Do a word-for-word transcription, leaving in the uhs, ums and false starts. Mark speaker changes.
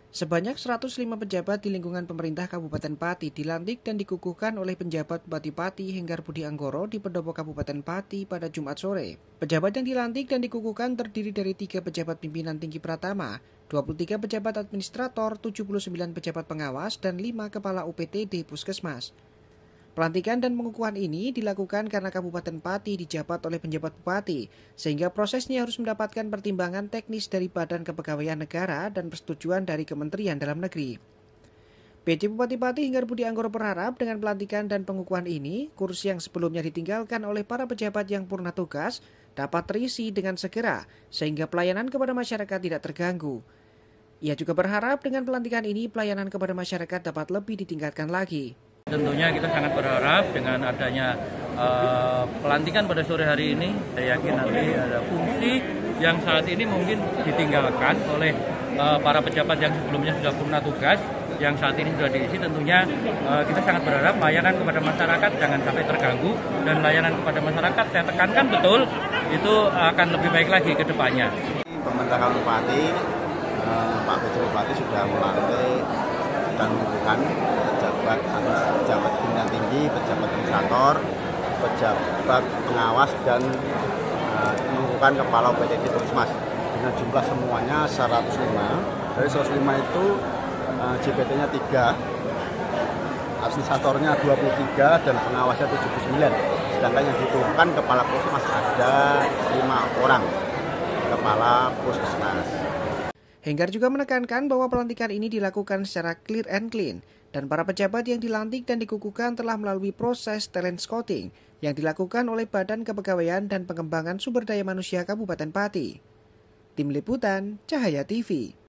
Speaker 1: Sebanyak seratus lima pejabat di lingkungan pemerintah Kabupaten Pati dilantik dan dikukuhkan oleh penjabat Bupati Pati Henggar Budi Anggoro di Pendopo Kabupaten Pati pada Jumat sore. Pejabat yang dilantik dan dikukuhkan terdiri dari tiga pejabat pimpinan tinggi pratama, dua puluh tiga pejabat administrator, tujuh puluh sembilan pejabat pengawas, dan lima kepala U P T D Puskesmas. Pelantikan dan pengukuhan ini dilakukan karena Kabupaten Pati dijabat oleh penjabat bupati, sehingga prosesnya harus mendapatkan pertimbangan teknis dari Badan Kepegawaian Negara dan persetujuan dari Kementerian Dalam Negeri. P J Bupati Pati Henggar Budi Anggoro berharap dengan pelantikan dan pengukuhan ini, kursi yang sebelumnya ditinggalkan oleh para pejabat yang purna tugas dapat terisi dengan segera, sehingga pelayanan kepada masyarakat tidak terganggu. Ia juga berharap dengan pelantikan ini pelayanan kepada masyarakat dapat lebih ditingkatkan lagi.
Speaker 2: Tentunya kita sangat berharap dengan adanya uh, pelantikan pada sore hari ini, saya yakin nanti ada fungsi yang saat ini mungkin ditinggalkan oleh uh, para pejabat yang sebelumnya sudah purna tugas, yang saat ini sudah diisi. Tentunya uh, kita sangat berharap layanan kepada masyarakat jangan sampai terganggu, dan layanan kepada masyarakat saya tekankan betul itu akan lebih baik lagi ke depannya.
Speaker 3: Pemerintah Kabupaten, uh, Pak P J Bupati sudah melantik dan mengukuhkan pejabat pejabat pimpinan tinggi, pejabat administrator, pejabat pengawas, dan uh, mengukuhkan kepala U P T D Puskesmas dengan jumlah semuanya seratus lima. Dari seratus lima itu uh, J P T-nya tiga, administratornya dua puluh tiga, dan pengawasnya tujuh puluh sembilan. Sedangkan yang diturunkan kepala puskesmas ada lima orang kepala puskesmas.
Speaker 1: Henggar juga menekankan bahwa pelantikan ini dilakukan secara clear and clean, dan para pejabat yang dilantik dan dikukuhkan telah melalui proses talent scouting yang dilakukan oleh Badan Kepegawaian dan Pengembangan Sumber Daya Manusia Kabupaten Pati. Tim Liputan, Cahaya T V.